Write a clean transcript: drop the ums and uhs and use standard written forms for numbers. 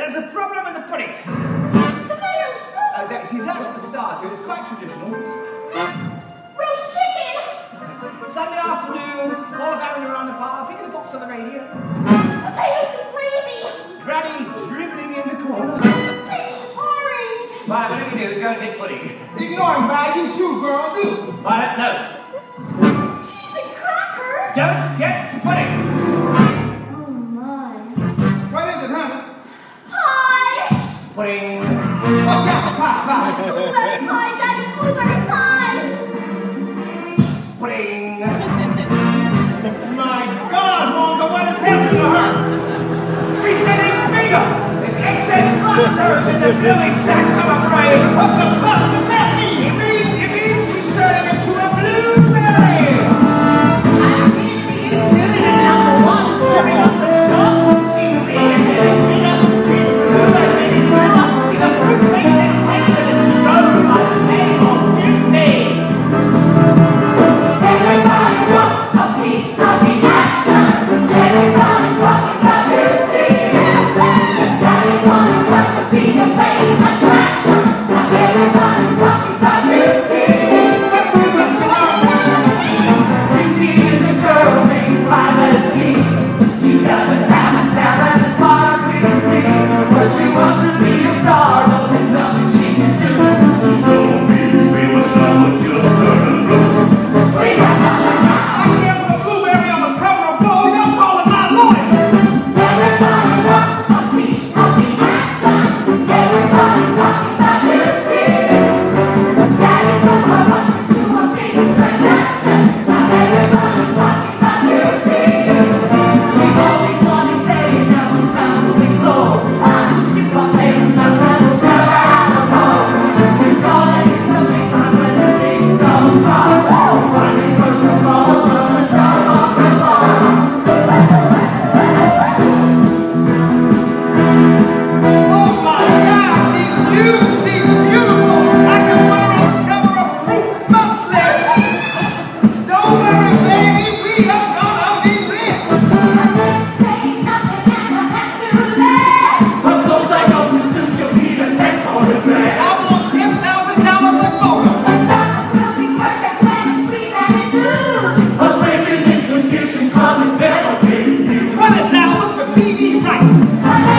There's a problem with the pudding. Tomato soup! See, that's the starter. It's quite traditional. Roast chicken! Sunday afternoon, all gathering around the park, picking the pops on the radio. Potatoes and gravy! Granny dribbling in the corner. This is orange! Violet, whatever you do, go and hit pudding. Ignore him, Val. You too, girl. Do. Violet, no. Cheese and crackers! Don't get to pudding. Oh my. What is it, honey? Pie! Pudding. What kind of pie? Blueberry pie, Daddy's blueberry pie! Pudding. My God, Wonka, what is happening to her? She's getting bigger. There's excess lactose in the filling sacks, I'm afraid. What the fuck does that mean? It means she's turning into a blueberry. She's doing it number one, serving up the top. She's bigger, bigger. She's blueberry, bigger. She's a fruit-based sensation and she goes by the name of Juicy. Everybody wants a piece of the action. Everybody's talking about Juicy. Daddy wanted her to be the main attraction. Now everybody's talking about Juicy. Juicy is a girl named Violet Lee. She doesn't have a talent as far as we can see, but she wants to be a star, though there's nothing she can do. She don't need to be a star, but just turn and go. Squeeze out I can't put a blueberry on the cover of Vogue. I'm calling my lawyer. Everybody wants a piece of the action. Everybody's talking about Juicy. Daddy put her up into a big transaction. Now everybody's talking about Juicy. She always wanted fame, now she's bound to explode. Skip up there and jump and sell her out of home. She's gonna hit the big time when the big dog drops. Finally burst her ball from the top of the ball. Oh my God, she's huge. She's beautiful. I can put her on the cover of Fruit Monthly. Don't worry, baby. We are gonna be rich. Take nothing and her hands to less. Her clothes I know can suit you, need a 10 for a I dress. want $10,000 a photo. The stomach will be perfect when it's sweet and it's loose. Her blazing in condition, cause it's never been used. Run it now. Look the TV right. But